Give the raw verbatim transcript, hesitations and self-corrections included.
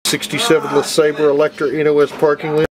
sixty-seven LeSabre electric N O S parking lamp.